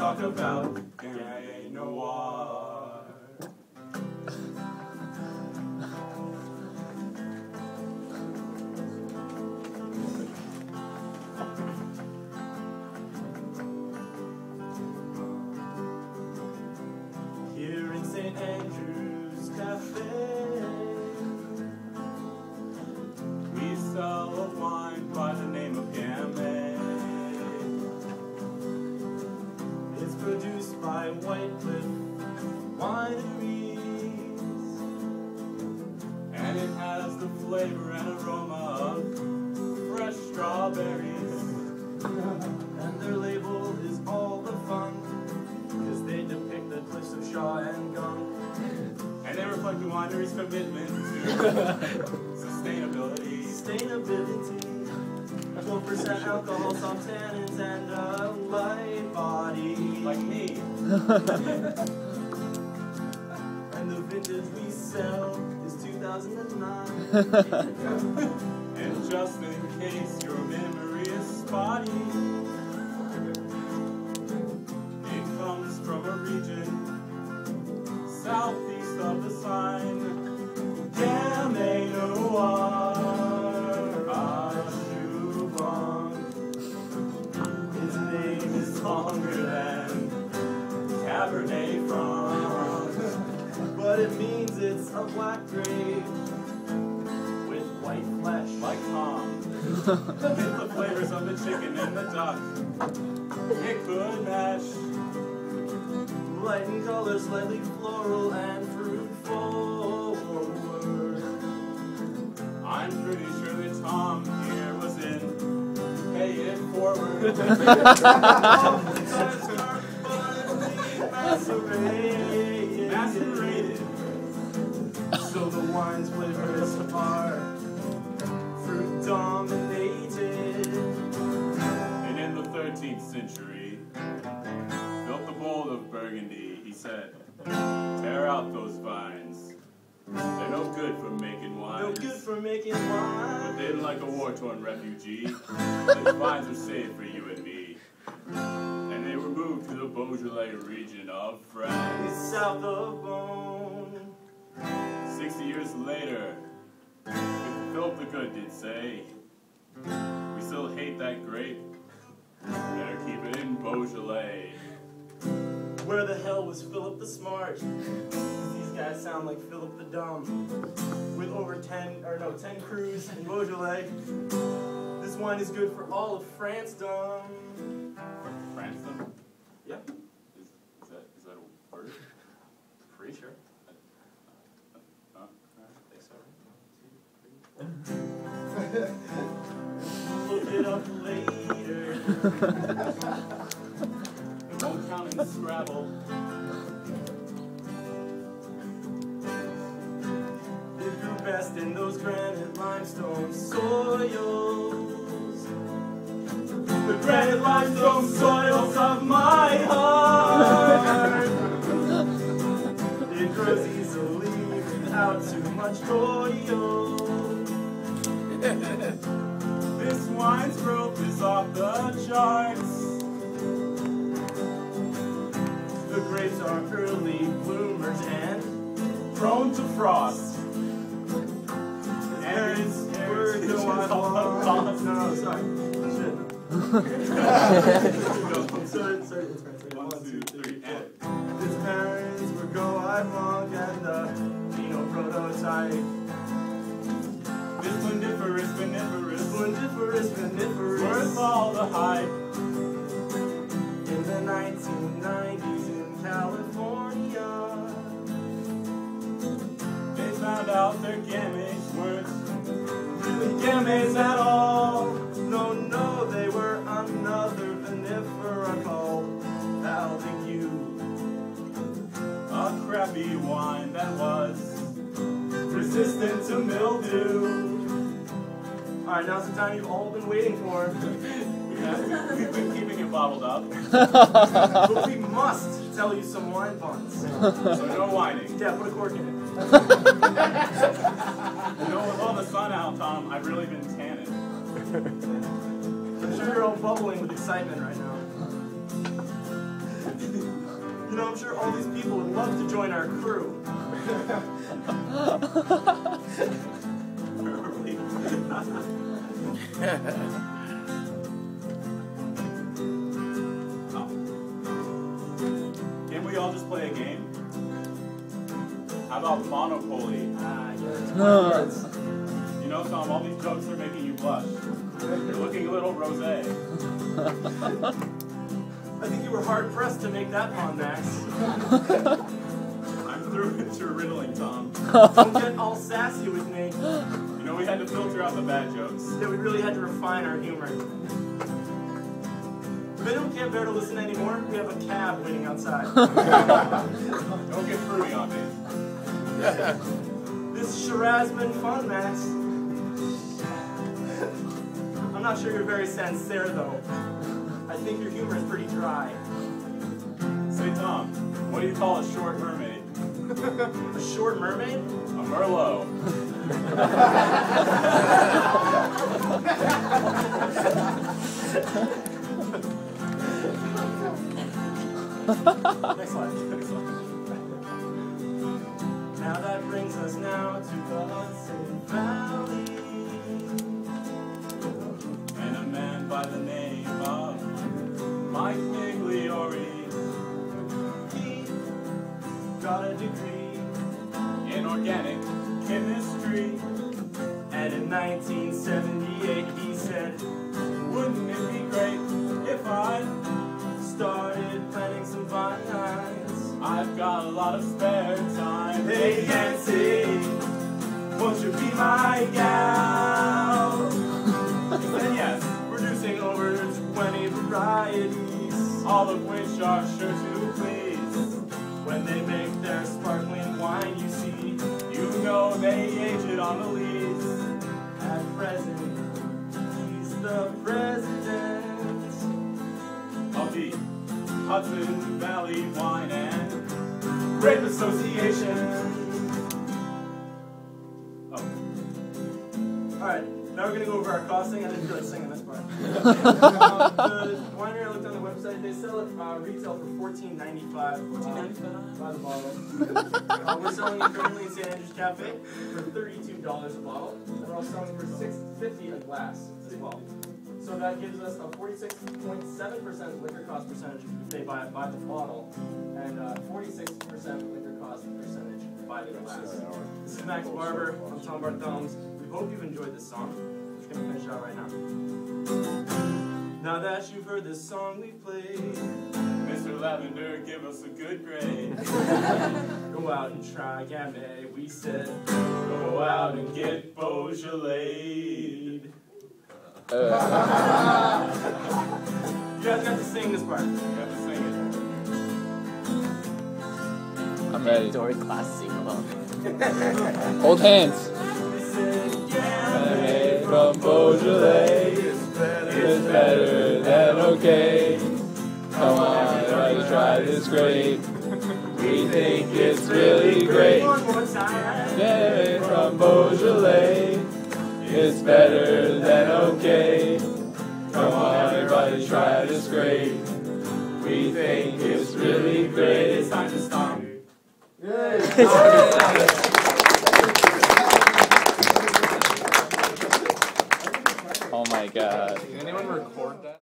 talk about Gamay Noir. Here in St. Andrew's Cafe, we sell a wine by the name of Gamay. It's produced by Whitecliff Wineries, and it has the flavor and aroma of fresh strawberries. And their label is all the fun, because they depict the cliffs of Shaw and Gunk. And they reflect the winery's commitment to sustainability. 12% alcohol, soft tannins, and a light body. Like me. And the vintage we sell is 2009. And just in case your memory is spotty, it comes from a region southeast of the sign, Gamay Noir. His name is longer than Cabernet Franc, but it means it's a black grape with white flesh, like Tom. With the flavors of the chicken and the duck, it could match. Light in color, slightly floral and fruit forward. I'm pretty sure that Tom here was in Pay It Forward. Macerated. So the wine's flavors are fruit dominated. And in the 13th century, built the bowl of Burgundy, he said, tear out those vines. They're no good for making wine. No good for making wine. But they're like a war-torn refugee. These vines are safe for you and me. And they were moved to the Beaujolais region of France. It's south of Beaune. 60 years later, Philip the Good did say, we still hate that grape. Better keep it in Beaujolais. Where the hell was Philip the Smart? These guys sound like Philip the Dumb. With over 10 crews in Beaujolais. This wine is good for all of France, dumb. France, dumb? Yep. Is that a word? Pretty sure. Look it up later. Won't count in Scrabble. It grew best in those granite limestone soils. The granite limestone soils of my heart. It grows easily without too much toil. This wine's growth is off the charts. The grapes are early bloomers and Prone to frost. and it's word no I want. No, sorry. Sorry. One, two, three, and His parents were Go-I Monk and the Pinot prototype. this Splendiferous, worth all the hype. in the 1990s in California. They found out their Gamays weren't Really Gamays at all. No, they were another vinifera called Valdiguë. a crappy wine that was Resistant to mildew. Alright, now's the time you've all been waiting for. we've been keeping it bottled up, But we must tell you some wine puns. so no whining. Yeah, put a cork in it. You know, with all the sun out, Tom, I've really been tanning. I'm sure you're all bubbling with excitement right now. You know, I'm sure all these people would love to join our crew. Can we all just play a game? How about Monopoly? You know, Tom, all these jokes are making you blush. You're looking a little rosé. I think you were hard-pressed to make that pun, Max. I'm through into riddling, Tom. Don't get all sassy with me. You know, we had to filter out the bad jokes. Yeah, we really had to refine our humor. If anyone can't bear to listen anymore, we have a cab waiting outside. Don't get fruity on me. This charad's been fun, Max. I'm not sure you're very sincere, though. I think your humor is pretty dry. Say, Tom, what do you call a short mermaid? A short mermaid? A Merlot. Next slide. Now that brings us now to Godsend Valley. And a man by the name of Mike Migliori. He got a degree In organic chemistry. and in 1978 he said, Wouldn't it be great if I started planting some vines. I've got a lot of spare time. Hey Yancy, won't you be my gal? Then yes, Producing over 20 varieties, all of which are sure to please. when they make their sparkling wine, you see, You know they age it on the lees. at present, he's the president. Of the Hudson Valley Wine and Grape Association. Oh. Alright, now we're going to go over our costing. I didn't feel like singing this part. The winery I looked on the website, they sell it retail for $14.95 by the bottle. We're selling it currently in St. Andrew's Cafe for $32 a bottle. And we're also selling it for $6.50 a glass as well. So that gives us a 46.7% liquor cost percentage if they buy it by the bottle, and 46% liquor cost percentage by the glass. This is Max Barber. I'm Tom Barthelms. We hope you've enjoyed this song. We're just going to finish it out right now. Now that you've heard this song we played, Mr. Lavender, give us a good grade. go out and try Gamay. We said, Go out and get Beaujolais. you guys got to sing this part. You have to sing it. I'm ready. Dory class sing along. Hold hands. We said, Gamay from Beaujolais is better than okay. Come on, everybody, try this grape. We think it's really great. one more time. Gamay from Beaujolais is better than okay. Come on, everybody, try this grape. We think it's really great. It's time to stop. Oh my god. Can anyone record that?